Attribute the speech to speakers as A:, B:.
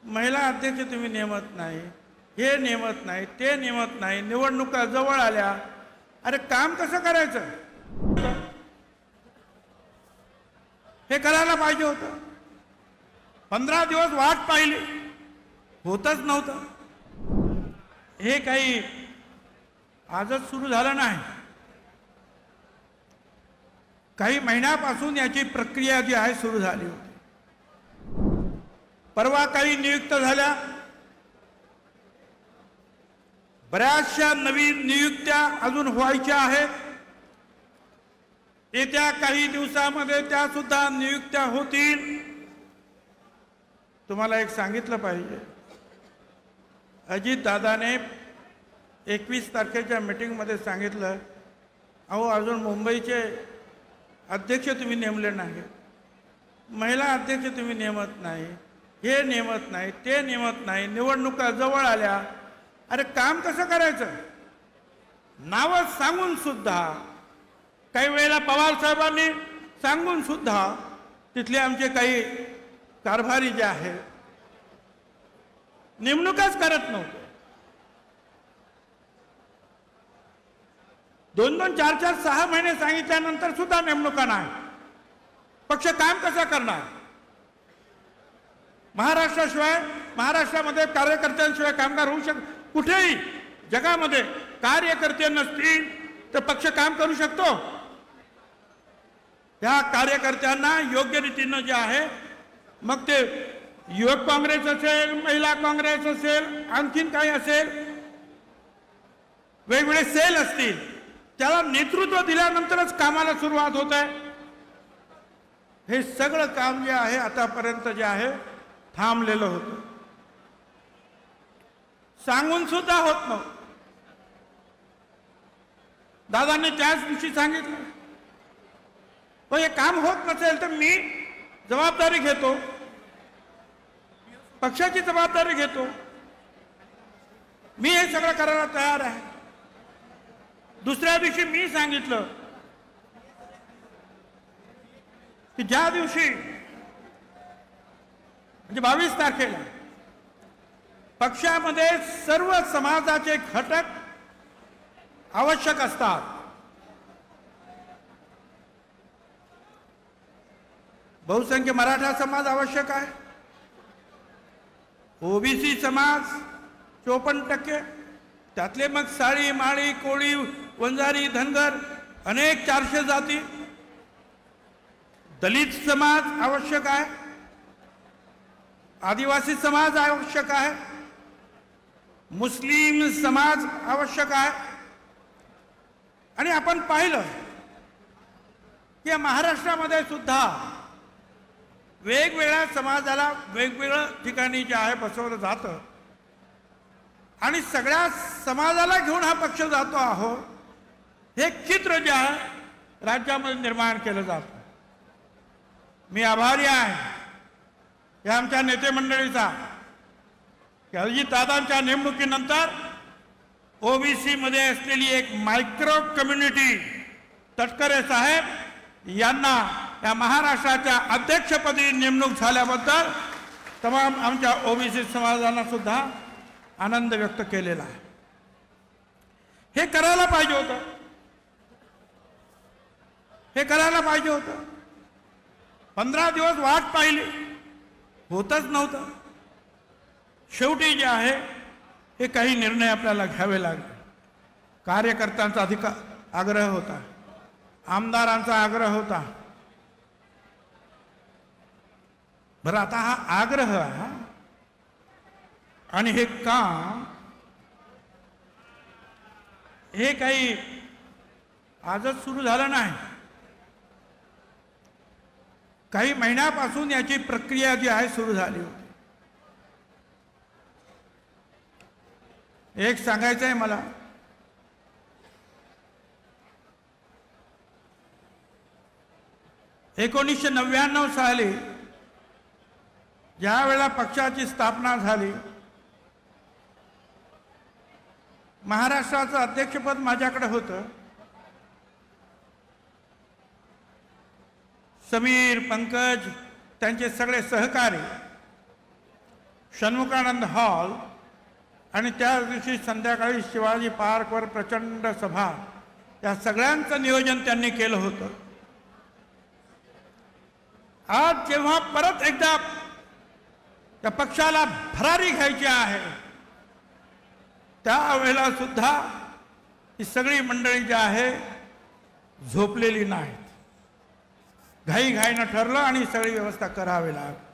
A: महिला अध्यक्ष तुम्ही नेमत नाही, हे नेमत नाही, ते नेमत नाही, निवडणुका जवळ आल्या, अरे काम कसं करायचं हे करायला पाहिजे होतं। 15 दिवस वाट पाहिली, होतच नव्हतं। हे काही आजच सुरू झालं नाही, काही महिन्यापासून याची प्रक्रिया जी आहे सुरू झाली होती। परवा काही नियुक्त झाल्या, बऱ्याचशा नवीन नियुक्त्या अजून व्हायच्या आहेत। येत्या काही दिवसांमध्ये त्या सुद्धा नियुक्त्या होतील। तुम्हाला एक सांगितलं पाहिजे, अजित दादाने 21 तारखेच्या मीटिंगमध्ये सांगितलं, अहो अजून मुंबईचे अध्यक्ष तुम्ही नेमले नाही, महिला अध्यक्ष तुम्ही नेमत नाही, हे नेमत नाही, ते नेमत नाही, निवडणुका जवळ आल्या, अरे काम कसं करायचं। नावं सांगून सुद्धा, काही वेळेला पवार साहेबांनी सांगून सुद्धा तिथले आमचे काही कारभारी जे आहेत नेमणुकाच करत नव्हते। 2-2, 4-4, 6 महिने सांगितल्यानंतर सुद्धा नेमणुका नाही। पक्ष काम कसा करणार। महाराष्ट्राशिवाय, महाराष्ट्रामध्ये कार्यकर्त्यांशिवाय कामगार होऊ शकत, कुठेही जगामध्ये कार्यकर्ते नसतील तर पक्ष काम करू शकतो। या कार्यकर्त्यांना योग्य रीतीने जे आहे, मग ते युवक काँग्रेस असेल, महिला काँग्रेस असेल, आणखीन काही असेल, वेगवेगळे सेल असतील, त्याला नेतृत्व दिल्यानंतरच कामाला सुरुवात होत आहे। हे सगळं काम जे आहे आतापर्यंत जे आहे थांबलेलं होतं, सांगून सुद्धा होत नव्हतं। दादांनी त्याच दिवशी सांगितलं, पण हे काम होत नसेल तर मी जबाबदारी घेतो, पक्षाची जबाबदारी घेतो, मी हे सगळं करायला तयार आहे। दुसऱ्या दिवशी मी सांगितलं की ज्या दिवशी म्हणजे 22 तारखेला पक्षामध्ये सर्व समाजाचे घटक आवश्यक असतात। बहुसंख्य मराठा समाज आवश्यक आहे, ओबीसी समाज 54%, त्यातले मग साळी, माळी, कोळी, वंजारी, धनगर, अनेक 400 जाती, दलित समाज आवश्यक आहे, आदिवासी समाज आवश्यक आहे, मुस्लिम समाज आवश्यक आहे। आणि आपण पाहिलं की महाराष्ट्रामध्ये सुद्धा वेगवेगळ्या समाजाला वेगवेगळ्या ठिकाणी जे आहे बसवलं जातं आणि सगळ्या समाजाला घेऊन हा पक्ष जातो आहोत, हे चित्र जे आहे राज्यामध्ये निर्माण केलं जातं। मी आभारी आहे या आमच्या नेते मंडळीचा की अजित दादांच्या नेमणुकीनंतर ओबीसी मध्ये असलेली एक मायक्रो कम्युनिटी तटकरे साहेब यांना या महाराष्ट्राच्या अध्यक्षपदी नेमणूक झाल्याबद्दल तमाम आमच्या ओबीसी समाजाला सुद्धा आनंद व्यक्त केलेला आहे। हे करायला पाहिजे होतं, हे करायला पाहिजे होतं। 15 दिवस वाट पाहिली, होतच नव्हतं। शेवटी जे आहे हे काही निर्णय आपल्याला घ्यावे लागले। कार्यकर्त्यांचा आग्रह होता, आमदारांचा आग्रह होता। बरं, आता हा आग्रह आहे आणि हे काम हे काही आजच सुरू झालं नाही, काही महिन्यापासून याची प्रक्रिया जी आहे सुरू झाली होती। एक सांगायचं आहे मला, 1999 साली ज्या वेळेला पक्षाची स्थापना झाली, महाराष्ट्राचं अध्यक्षपद माझ्याकडे होतं। समीर, पंकज, त्यांचे सगळे सहकारी षण्मुखानंद हॉल आणि त्या दिवशी संध्याकाळी शिवाजी पार्कवर प्रचंड सभा, या सगळ्यांचं नियोजन त्यांनी केलं होतं. आज जेव्हा परत एकदा त्या पक्षाला भरारी घ्यायची आहे, त्यावेळेला सुद्धा ही सगळी मंडळी जी आहे झोपलेली नाहीत. घाईघाईनं ठरलं आणि सगळी व्यवस्था करावी लागली.